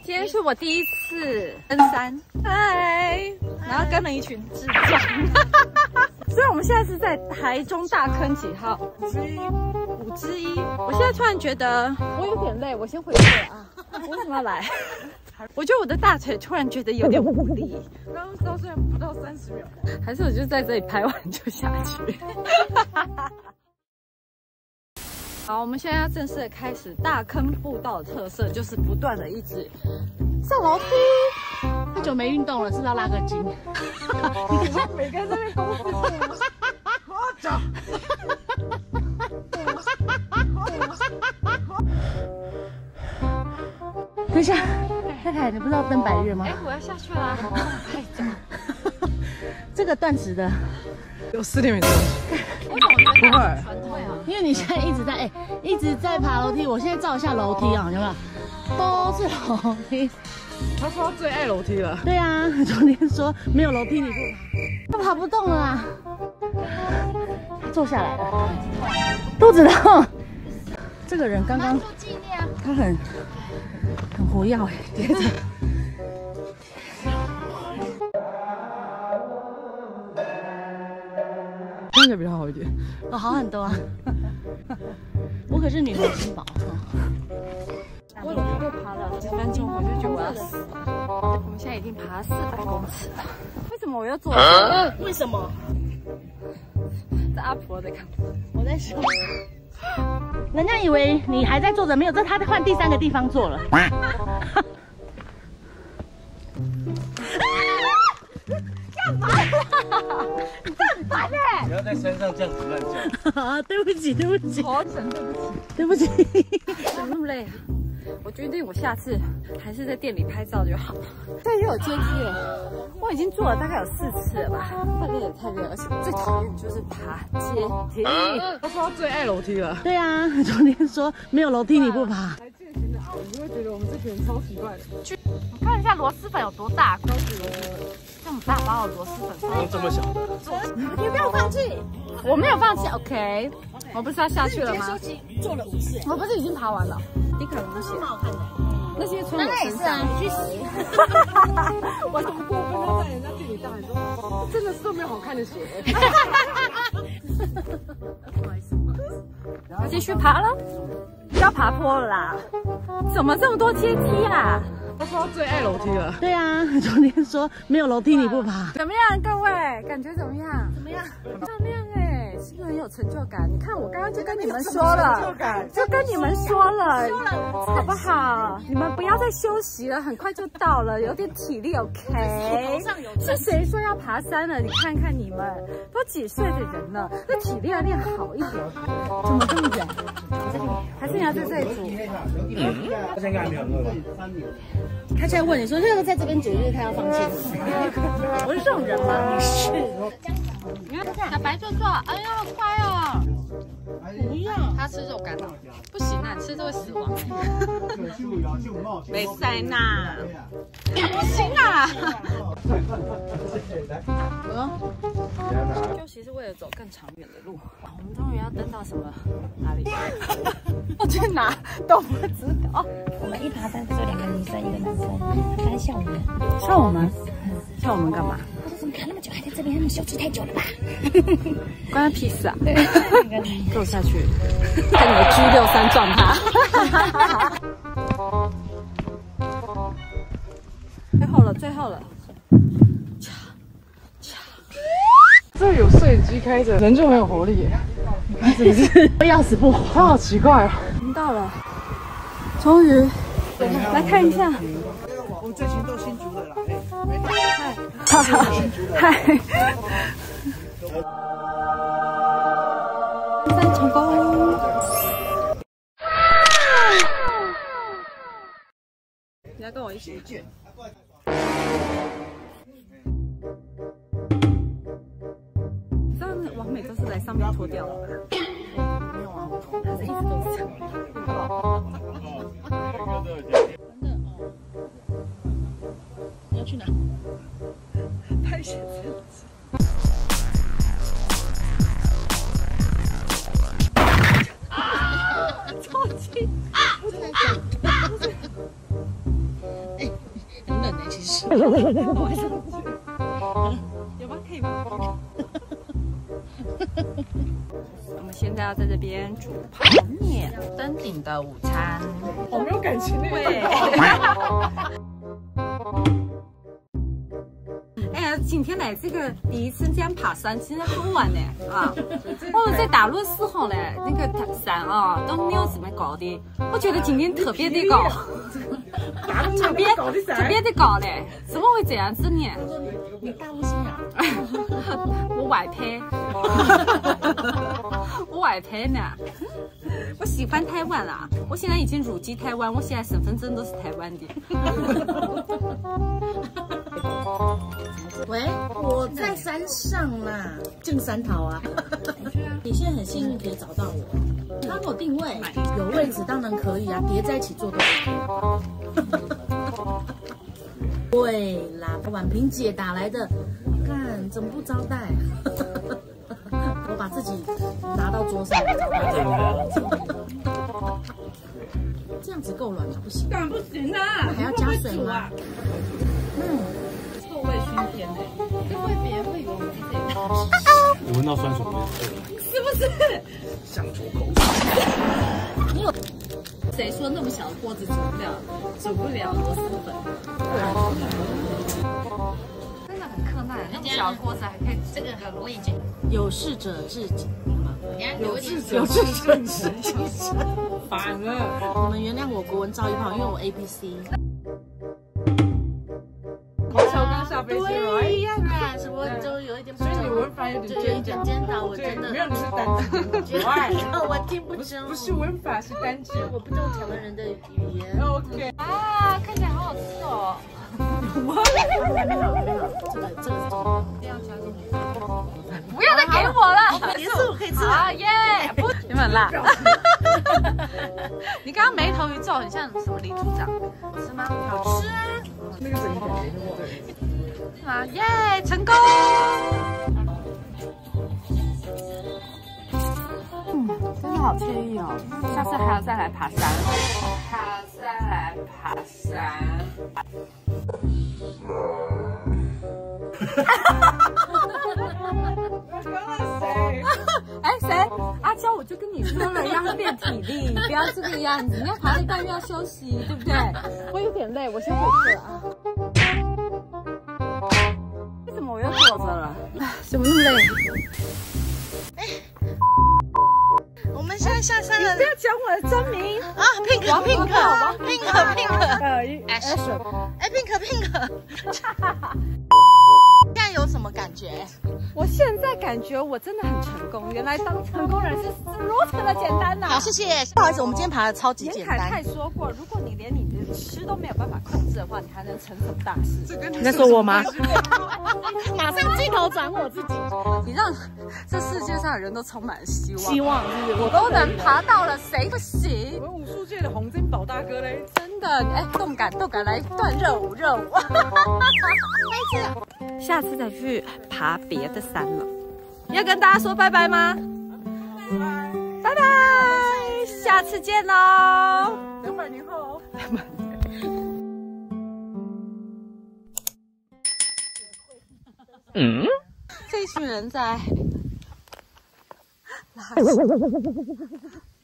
今天是我第一次登山，嗨，然后跟了一群智障。所以我们现在是在台中大坑几号？5之一。我现在突然觉得我有点累，我先回去了啊。我为什么要来？我觉得我的大腿突然觉得有点无力。 刚刚到现在不到30秒， 还是我就在这里拍完就下去。好，我们现在要正式的开始大坑步道的特色，就是不断的一直上楼梯。 太久没运动了，是不是要拉个筋？ 你看每个人在那边公司。 等一下，太太，你不是要登百岳吗？ 哎，我要下去啦！太早。 这个断食的有4点没钟。 我怎么觉得不会传退啊？ 因为你现在一直在爬楼梯，我现在照一下楼梯啊，有没有？都是楼梯。 他说他最爱楼梯了。 对啊，昨天说没有楼梯你不爬，他爬不动了啊。坐下来了，肚子痛。这个人刚刚他很活跃哎，接着。 看起来比较好一点。 哦，好很多啊。我可是女孩心宝。 我又爬了10分钟，我就觉得我要死了。我们现在已经爬了400公尺了。为什么我又坐了？ 为什么？ 这阿婆在干嘛？ 我在说，人家以为你还在坐着，没有，这他换第3个地方坐了。 干嘛啦？你这很烦哎！ 不要在山上这样子乱叫。 啊，对不起，对不起， 好神， 对不起。 怎么那么累啊？我决定我下次还是在店里拍照就好了。这又有阶梯了，我已经做了大概有4次了吧，太累了太累了，而且最讨厌就是爬阶梯。 他说他最爱楼梯了。 对啊，昨天说没有楼梯你不爬。 来践行的你就会觉得我们这群人超奇怪的。 我看一下螺蛳粉有多大，高级螺蛳粉，这么大包的螺蛳粉， 用这么小的， 你不要放弃， 我没有放弃 ，OK， 我不是要下去了吗？ 做了5次， 我不是已经爬完了？你可能不行， 蛮好看的。 那些穿我身上， 你去洗。 我怎么过分要在人家店里大喊说，真的是都没有好看的鞋。 不好意思，要继续爬了，不要爬坡了啦！怎么这么多阶梯啊？ 他说他最爱楼梯了。 对啊，昨天说没有楼梯你不爬。 怎么样，各位？感觉怎么样？ 怎么样？ 漂亮哎，是不是很有成就感？你看我刚刚就跟你们说了，就跟你们说了，好不好？你们不要再休息了，很快就到了，有点体力 ，OK？ 是谁说要爬山了？你看看你们都几岁的人了，那体力要练好一点。怎么这么远？还是你要在这里煮？ 他现在还没有饿吧？ 他现在问你说，这个在这边煮，就是他要放弃。我是这种人吗？你是。 你看小白做做，哎呀，好快哦！ 不要， 他吃肉干，不行啊，你吃这会死亡。没塞呐，不行啊！休息是为了走更长远的路。我们终于要登到什么哪里？我去哪都不知道。 我们一爬山只有2个女生，1个男生，他在笑我们。 笑我们？笑我们干嘛？ 他说怎么爬那么久还在这边？他们休息太久了吧？ 关他屁事啊！给我下去，看你的 G63撞他！最后了，最后了！ 这有摄影机开着，人就很有活力耶。 是不是要死不活？ 他好奇怪哦。 我们到了，终于来看一下。 我们这群都新竹的啦， 嗨，登山成功！你要跟我一起？你知道那王美都是来上面脱掉的吗？没有啊，他是一直都是这样。 你要去哪？ 拍写真集。超级！ 真的假的？ 冷呢，其实。 有吗？可以吗？我们现在要在这边煮泡面，登顶的午餐。 好没有感情的。 对。哎呀，今天来这个第一次这样爬山，真的好玩呢啊！我们在大陆时候呢，那个山啊都没有这么高的，我觉得今天特别的高，特别的高嘞，怎么会这样子呢？ 你大陆新啊？ 我外拍，我外拍呢。我喜欢台湾啊！我现在已经入籍台湾，我现在身份证都是台湾的。 喂，我在山上啦，正山桃啊。你现在很幸运可以找到我，他给我定位，有位置当然可以啊，叠在一起坐都 OK。对啦，婉萍姐打来的，看怎么不招待？我把自己拿到桌上，这样子够软了，不行。 当然不行啊！ 还要加水吗？ 臭味熏天呢，因为别人会以为我们是这样。 我闻到酸水味， 是不是？ 想出口水。 你有谁说那么小的锅子煮不了螺蛳粉？真的很困难，那么小的锅子还可以这个我已经有志者事竟嘛。 有志者事竟，烦了。 你们原谅我国文造诣不好，因为我 APC。 我才刚下飞机对呀，什么就有一点， 所以你文法有点颠倒，我真的没有，你是单字， 我听不懂， 不是文法是单字， 我不懂台湾人的语言。 OK。 啊，看起来好好吃哦。 没有，这个是这样加进去。不要再给我了， 结束可以吃了。 好耶！不，有没有辣？你刚刚眉头一皱，很像什么李组长？好吃吗？好吃啊！ 那个整个感觉对不对？ 啊耶！成功！真的好惬意哦！下次还要再来爬山，哎，谁？阿娇，我就跟你说了，要练体力，不要这个样子。你要爬一半又要休息，对不对？ 我有点累，我先回去了啊。 为什么我又坐着了？怎么那么累？ 我们现在下山了。 不要讲我的真名啊 ，Pink， Action。 哎 ，Pink， 现在有什么感觉？ 我现在感觉我真的很成功，原来当成功人是如此的简单呐！ 好，谢谢。不好意思，我们今天爬的超级简单。 严凯泰说过，如果你连你的吃都没有办法控制的话，你还能成什么大事？ 你在说我吗？ 马上镜头转我自己， 你让这世界上的人都充满了希望。 希望是不是？ 我都能爬到了，谁不行？ 我们武术界的洪金宝大哥嘞， 真的，哎，动感来段热舞。下次再去爬别的山了。要跟大家说拜拜吗？拜拜，下次见喽 ！200年后。 这群人在拉屎。